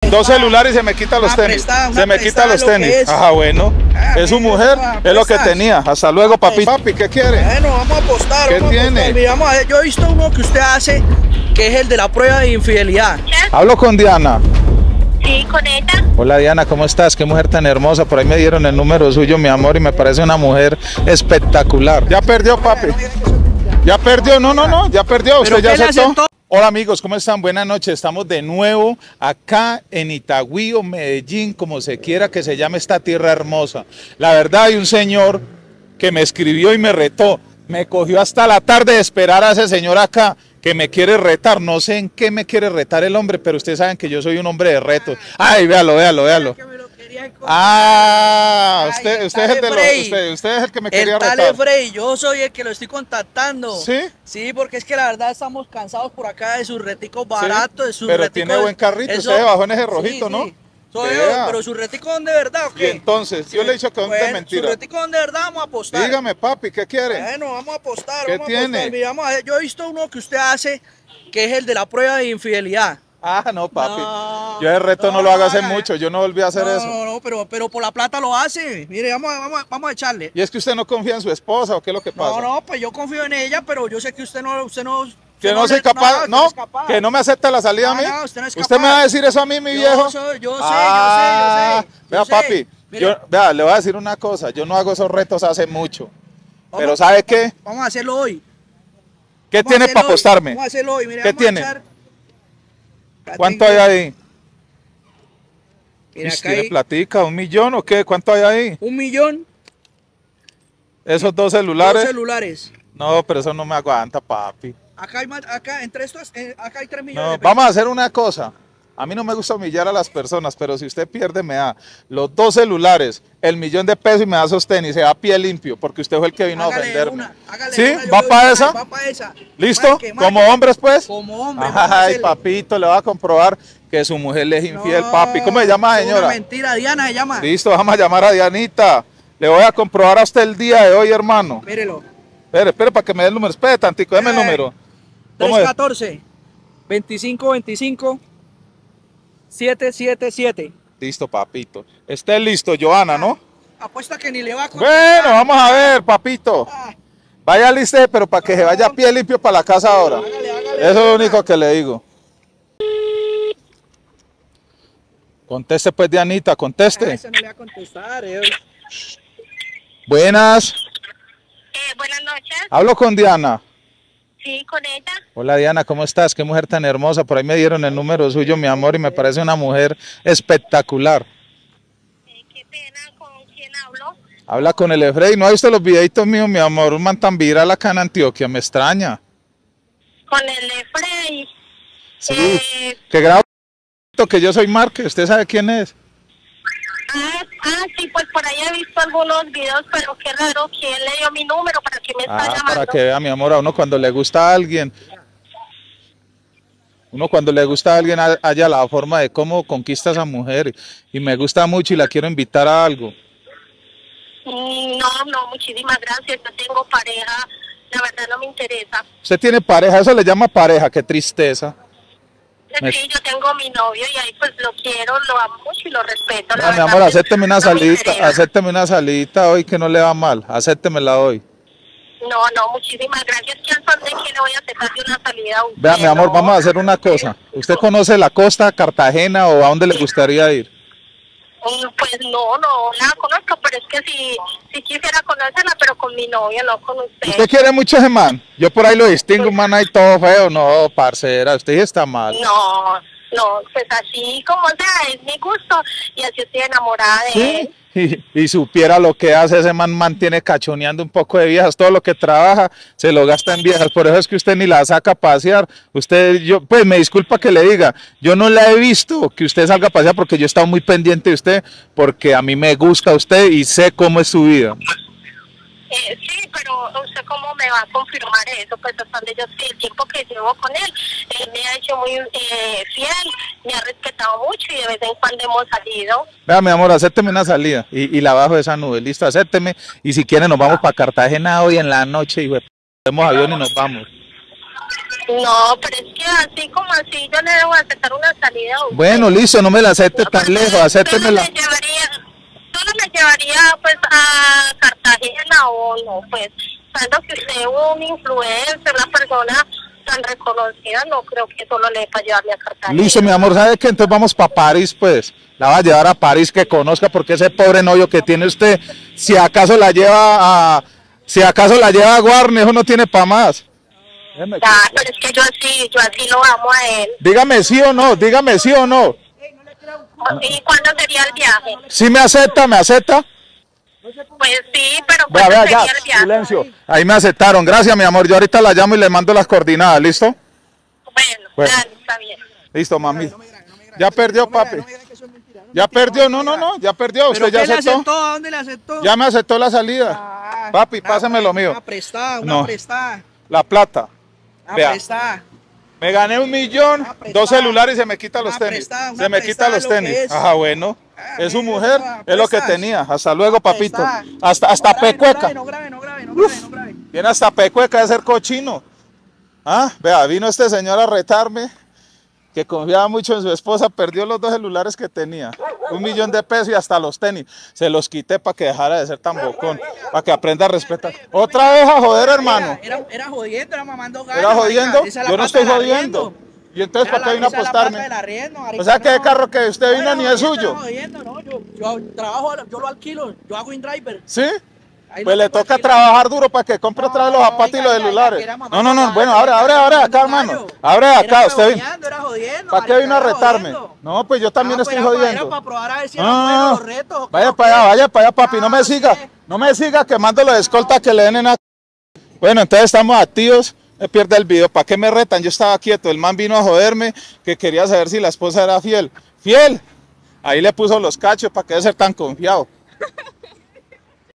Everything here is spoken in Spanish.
Dos celulares y se me quita los tenis. Se me quita los tenis. Ajá, bueno. Es su mujer, es lo que tenía. Hasta luego, papi. Papi, ¿qué quiere? Bueno, vamos a apostar. ¿Qué tiene? Yo he visto uno que usted hace, que es el de la prueba de infidelidad. Hablo con Diana. Sí, con ella. Hola Diana, ¿cómo estás? Qué mujer tan hermosa. Por ahí me dieron el número suyo, mi amor, y me parece una mujer espectacular. Ya perdió, papi. Ya perdió, no, ya perdió. Usted ya aceptó. Hola amigos, ¿cómo están? Buenas noches. Estamos de nuevo acá en Itagüí o Medellín, como se quiera que se llame esta tierra hermosa. La verdad, hay un señor que me escribió y me retó. Me cogió hasta la tarde de esperar a ese señor acá que me quiere retar. No sé en qué me quiere retar el hombre, pero ustedes saben que yo soy un hombre de retos. Ay, véalo. Ah, usted es el que me quería retar. Dale, Frey, yo soy el que lo estoy contactando. ¿Sí? Sí, porque es que la verdad estamos cansados por acá de sus reticos baratos, de sus pero reticos. Tiene buen carrito, usted se bajó en ese rojito, sí, ¿no? Sí. Soy yo, pero sus reticos son de verdad, ¿o qué? Y entonces, yo le he dicho que son de mentira. Sus reticos son de verdad, vamos a apostar. Dígame, papi, ¿qué quiere? Bueno, vamos a apostar. ¿Qué tiene? Yo he visto uno que usted hace, que es el de la prueba de infidelidad. Ah, no, papi. Yo el reto no lo hago hace mucho, yo no volví a hacer eso. No, pero por la plata lo hace. Mire, vamos a echarle. ¿Y es que usted no confía en su esposa o qué es lo que pasa? No, pues yo confío en ella, pero yo sé que usted no que no soy capaz, que no me acepta la salida a mí. No, usted no es capaz. ¿Usted me va a decir eso a mí, mi viejo? Yo sé. Vea, papi, vea, le voy a decir una cosa, yo no hago esos retos hace mucho. Pero ¿sabe qué? Vamos a hacerlo hoy. ¿Qué tiene para apostarme? Vamos a hacerlo hoy, mire, ¿Qué tiene? ¿Cuánto hay ahí? Mira, acá ¿Tiene platica? ¿1 millón o qué? ¿Cuánto hay ahí? 1 millón. ¿Esos dos celulares? 2 celulares. No, pero eso no me aguanta, papi. Acá entre estos, acá hay 3 millones. No, vamos a hacer una cosa. A mí no me gusta humillar a las personas, pero si usted pierde me da los 2 celulares, el 1.000.000 de pesos y me da esos tenis, se va a pie limpio, porque usted fue el que vino a ofenderme. ¿Sí? ¿Va para esa? Va para esa. ¿Listo? ¿Como hombres, pues? Como hombre. Ay, papito, le va a comprobar que su mujer le es infiel, papi. ¿Cómo se llama, señora? Una mentira, Diana se llama. Listo, vamos a llamar a Dianita. Le voy a comprobar a usted el día de hoy, hermano. Mírelo. Espere para que me dé el número. Espere tantico, deme el número. 314 2525 777. Listo, papito. Esté listo, Joana, ¿no? Apuesta que ni le va a contestar. Bueno, vamos a ver, papito. Vaya listo, pero para que se vaya a pie limpio para la casa ahora. Hágale, eso es lo único que le digo. Conteste pues, Dianita, conteste. Ese no le va a contestar, Buenas. Buenas noches. Hablo con Diana. Sí, con ella. Hola Diana, ¿cómo estás? Qué mujer tan hermosa. Por ahí me dieron el número suyo, mi amor, y me parece una mujer espectacular. Qué pena, ¿con quién hablo? Habla con el Efrey. ¿No ha visto los videitos míos, mi amor? Un man tan viral acá en Antioquia, me extraña. Con el Efrey. Sí, que grabo que yo soy Márquez. ¿Usted sabe quién es? Sí, pues por ahí he visto algunos videos, pero qué raro, ¿quién le dio mi número? ¿Para qué me está llamando? Para que vea, mi amor, a uno cuando le gusta a alguien, haya la forma de cómo conquista a esa mujer, y me gusta mucho y la quiero invitar a algo. No, muchísimas gracias, yo tengo pareja, la verdad no me interesa. ¿Usted tiene pareja? Eso le llama pareja, qué tristeza. Sí, yo tengo mi novio y ahí pues lo quiero, lo amo mucho y lo respeto. No, mi amor, acépteme una salidita hoy que no le va mal, acéptemela hoy. No, muchísimas gracias. ¿Quién son de quién le voy a aceptar de una salida? Vea, mi amor, vamos a hacer una cosa. ¿Usted conoce la costa, Cartagena o a dónde le gustaría ir? Pues no la conozco, pero es que si quisiera conocerla, pero con mi novio, no con usted. ¿Usted quiere mucho ese man? Yo por ahí lo distingo, un man ahí todo feo. No, parcera, usted sí está mal. No, pues así como sea, es mi gusto y así estoy enamorada de él. Y supiera lo que hace ese man, mantiene cachoneando un poco de viejas, todo lo que trabaja se lo gasta en viejas, por eso es que usted ni la saca a pasear. Pues me disculpa que le diga, yo no la he visto que usted salga a pasear porque yo he estado muy pendiente de usted, porque a mí me gusta usted y sé cómo es su vida. Sí, pero ¿usted cómo me va a confirmar eso? Pues hasta donde yo sé, el tiempo que llevo con él me ha hecho muy fiel, me ha respetado mucho y de vez en cuando hemos salido. Vea, mi amor, acépteme una salida y la bajo de esa nube, listo, acépteme, y si quiere nos vamos para Cartagena hoy en la noche y cogemos avión y nos vamos. No, pero es que así como así yo le debo aceptar una salida a usted. Bueno, listo, no me la acepte tan lejos, acéptemela. Solo me llevaría pues a Cartagena o no, pues, sabiendo que usted es un influencer, una persona tan reconocida, no creo que solo le para llevarme a Cartagena. Listo, mi amor, ¿sabe qué? Entonces vamos para París, pues. La va a llevar a París, que conozca, porque ese pobre novio que tiene usted, si acaso la lleva a Guarne, eso no tiene para más. Pero es que yo así lo amo a él. Dígame sí o no, dígame sí o no. ¿Y cuándo sería el viaje? ¿Sí me acepta, me acepta? Pues sí, pero Vea, ¿cuándo vea, sería ya, el viaje? silencio. Ahí me aceptaron, gracias mi amor, yo ahorita la llamo y le mando las coordenadas, ¿listo? Bueno, dale, está bien. Listo, mami. Ya perdió, papi. Ya perdió, no, ya perdió. ¿Usted ya aceptó? ¿A dónde le aceptó? Ya me aceptó la salida. Papi, pásame lo mío. Una prestada, No. prestada. La plata. Una Vea. prestada. Me gané 1 millón, 2 celulares y se me quitan los tenis. Se me quitan los tenis. Ajá, bueno. Es su mujer, es lo que tenía. Hasta luego, papito. Hasta pecueca. No grabe. Viene hasta pecueca de ser cochino. Ah, vea, vino este señor a retarme, que confiaba mucho en su esposa, perdió los 2 celulares que tenía, 1 millón de pesos y hasta los tenis. Se los quité para que dejara de ser tan bocón, para que aprenda a respetar. Otra vez a joder, hermano. Era jodiendo, era mamando gallo. ¿Era jodiendo? Esa es la Yo no plata estoy del jodiendo. arriendo. ¿Y entonces para qué vino a Esa es la plata apostarme? del arriendo, O sea, que el no. carro que usted vino ni es Jodiendo, suyo. jodiendo, no, yo trabajo, yo lo alquilo, yo hago InDriver. ¿Sí? Ahí Pues no le te puedo toca alquilar. trabajar duro para que compre otra vez los zapatos y los celulares. No, bueno, abre acá, hermano. Abre acá, usted vino. Era jodiendo. ¿Para qué vino a era retarme? jodiendo. No, pues yo también estoy Era jodiendo. para probar a ver si eran buenos los retos. Vaya para allá, papi, no me siga. No me siga quemando de escolta que le den en la... Bueno, entonces estamos activos. Me pierde el video. ¿Para qué me retan? Yo estaba quieto. El man vino a joderme, que quería saber si la esposa era fiel. ¡Fiel! Ahí le puso los cachos para que debe ser tan confiado.